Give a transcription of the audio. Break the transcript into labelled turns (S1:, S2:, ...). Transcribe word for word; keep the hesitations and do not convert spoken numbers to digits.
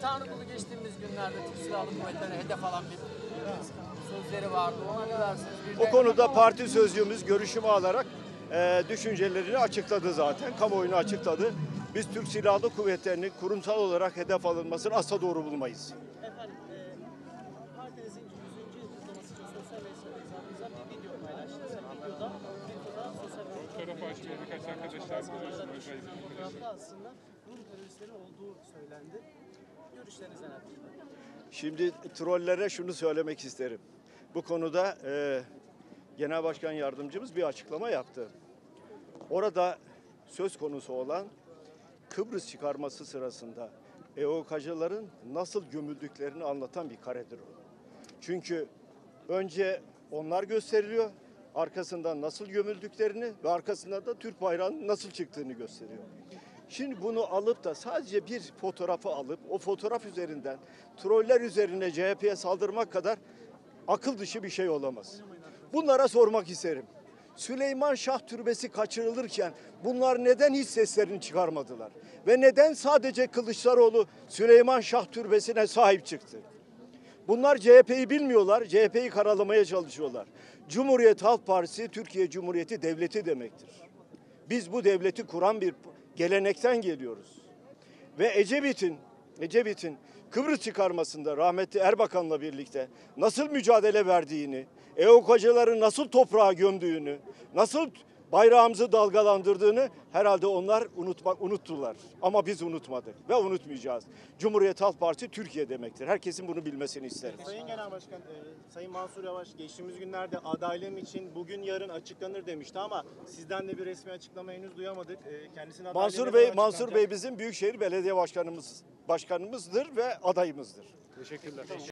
S1: Tanrıkulu geçtiğimiz günlerde Türk Silahlı Kuvvetleri'ne hedef alan bir sözleri vardı. Ona ne dersiniz? Bir
S2: O
S1: de-
S2: konuda parti sözcüğümüz görüşümü alarak e, düşüncelerini açıkladı zaten. Kamuoyunu açıkladı. Biz Türk Silahlı Kuvvetleri'nin kurumsal olarak hedef alınmasını asla doğru bulmayız.
S3: Efendim, e, partinizin yüzüncü yıl kutlaması için sosyal hesabınıza bir video paylaştınız. Videoda bir fotoğraf sosyal
S4: Fotoğrafı açmaya birkaç arkadaşlar biliyorsunuz.
S3: fotoğrafta aslında Rum teröristleri olduğu söylendi. Görüşleriniz neler?
S2: Şimdi trollere şunu söylemek isterim. Bu konuda e, Genel Başkan Yardımcımız bir açıklama yaptı. Orada söz konusu olan Kıbrıs çıkarması sırasında E O K'cıların nasıl gömüldüklerini anlatan bir karedir o. Çünkü önce onlar gösteriliyor, arkasından nasıl gömüldüklerini ve arkasından da Türk bayrağının nasıl çıktığını gösteriyor. Şimdi bunu alıp da sadece bir fotoğrafı alıp o fotoğraf üzerinden troller üzerine C H P'ye saldırmak kadar akıl dışı bir şey olamaz. Bunlara sormak isterim. Süleyman Şah Türbesi kaçırılırken bunlar neden hiç seslerini çıkarmadılar? Ve neden sadece Kılıçdaroğlu Süleyman Şah Türbesi'ne sahip çıktı? Bunlar C H P'yi bilmiyorlar, C H P'yi karalamaya çalışıyorlar. Cumhuriyet Halk Partisi, Türkiye Cumhuriyeti devleti demektir. Biz bu devleti kuran bir gelenekten geliyoruz. Ve Ecevit'in, Ecevit'in Kıbrıs çıkarmasında rahmetli Erbakan'la birlikte nasıl mücadele verdiğini, E O K'cıları nasıl toprağa gömdüğünü, nasıl bayrağımızı dalgalandırdığını herhalde onlar unutmak unuttular. Ama biz unutmadık ve unutmayacağız. Cumhuriyet Halk Partisi Türkiye demektir. Herkesin bunu bilmesini isterim.
S5: Sayın Genel Başkan, e, Sayın Mansur Yavaş geçtiğimiz günlerde adaylığım için bugün yarın açıklanır demişti ama sizden de bir resmi açıklama henüz duyamadık. E, kendisinin adaylığı
S2: Mansur
S5: ne
S2: Bey,
S5: zaman
S2: Mansur
S5: açıklanacak?
S2: Bey bizim Büyükşehir Belediye Başkanımız, başkanımızdır ve adayımızdır.
S5: Teşekkürler.